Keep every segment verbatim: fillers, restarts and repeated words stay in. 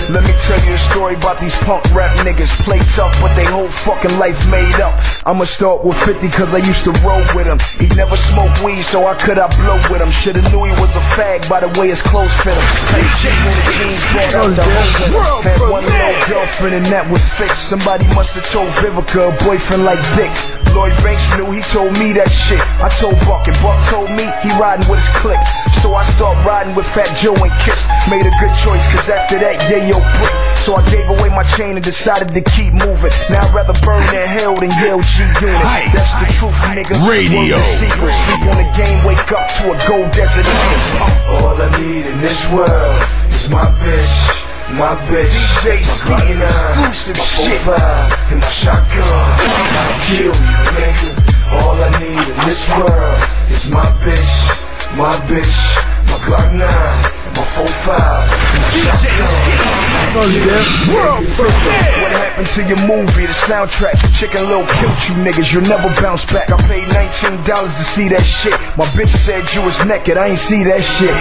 Let me tell you a story about these punk rap niggas. Play tough, but they whole fucking life made up. I'ma start with fifty cause I used to roll with him. He never smoked weed, so how could I blow with him? Shoulda knew he was a fag by the way his clothes fit him. Hey, G on the jeans brought out the whole Had one little girlfriend and that was fixed. Somebody must've told Vivica a boyfriend like Dick. Lloyd Banks knew, he told me that shit. I told Buck, and Buck told me he riding with his clique. So I start riding with Fat Joe and Kiss. Made a good choice, cause after that, yeah, yo, brick. So I gave away my chain and decided to keep moving. Now I'd rather burn in hell than yell G Unit. That's the truth, nigga. Radio. Word the secret. Sleep on the game, wake up to a gold desert. All I need in this world is my bitch, my bitch, D J my Ski and exclusive my shit. four five and my shotgun. I'll kill you, nigga. All I need in this world is my bitch, my bitch, my Glock nine, my four five and my shotgun. World premiere. What happened to your movie, the soundtrack? Chicken Little killed you niggas, you'll never bounce back. I paid nineteen dollars to see that shit. My bitch said you was naked, I ain't see that shit.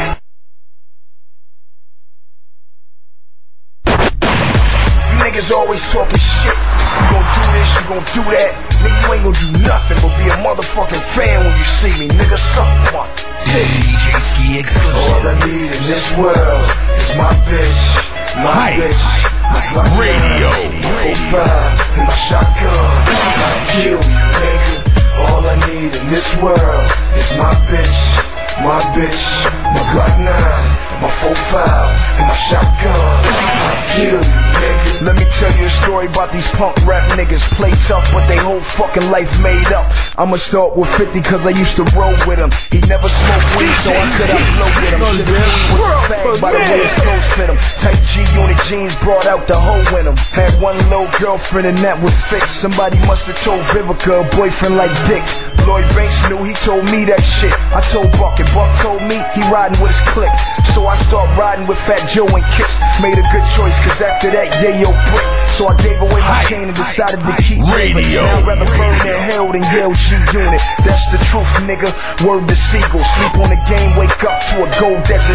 You niggas always talking shit. You gon' do this, you gon' do that. Nigga, you ain't gon' do nothing but be a motherfucking fan when you see me. Nigga, suck one. D J Ski exclusive. All I need in this world is my bitch, my Hype. bitch, my Glock nine, Radio. my four five and my shotgun. I'll kill you, nigga. All I need in this world is my bitch, my bitch, my Glock nine, my four five and my shotgun. I'll kill you, nigga. Let me tell you a story about these punk rap niggas. Play tough, but they whole fucking life made up. I'ma start with fifty cause I used to roll with him. He never smoked weed, so I could I flow with him. Shoulda knew he was a fag by the way his clothes fit him. Tight G unit jeans brought out the hoe in him. Had one little girlfriend and that was fixed. Somebody must've told Vivica a boyfriend like Dick. Lloyd Banks knew, he told me that shit. I told Buck, and Buck told me he riding with his clique. So I start riding with Fat Joe and Kiss. Made a good choice, cause after that, yeah, yo, brick. So I gave away my chain and decided to keep moving. Now I'd rather burn in hell than yell G Unit. That's the truth, nigga. Word the seagull. Sleep on the game, wake up to a gold desert.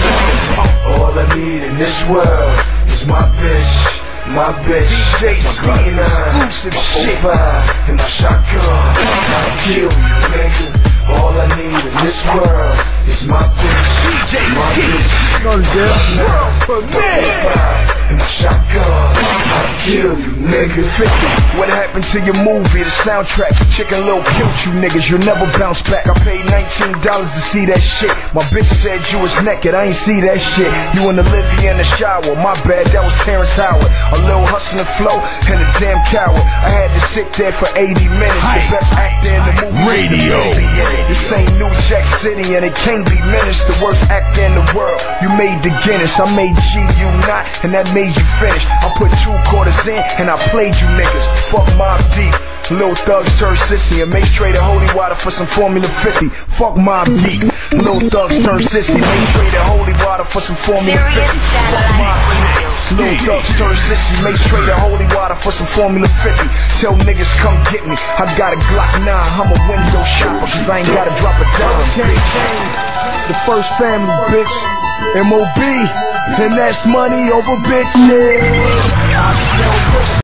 All I need in this world is my bitch, my bitch, D J my Ski Glock and nine, exclusive my four shit. five and my shotgun. I'll kill you, nigga. All I need in this world is my bitch, my bitch, my Glock nine, my four five and my shotgun. I'll kill you, nigga. fifty. What happened to your movie, the soundtrack? Chicken Little killed you niggas, you'll never bounce back. I paid nineteen dollars to see that shit. My bitch said you was naked, I ain't see that shit. You and Olivia in the shower, my bad, that was Terrence Howard. A little hustling flow and a damn coward. I had to sit there for eighty minutes. The best actor in the movie. Radio. This ain't New Jack City and it can't be menaced. The worst actor in the world, you made the Guinness. I made G, you not, and that made you finish. I put two quarters in and I played you niggas. Fuck Mob Deep. Lil Thugs turned sissy and Mace traded holy water for some Formula fifty. Fuck Mob Deep. Lil Thugs turned sissy, Mace traded holy water for some Formula fifty. Fuck Mob Deep. Lil Thugs turned sissy, Mace traded holy water for some Formula fifty. Tell niggas come get me. I got a Glock nine, I'm a window shopper, cause I ain't gotta drop a dime. The first family, bitch. M O B, and that's money over bitches.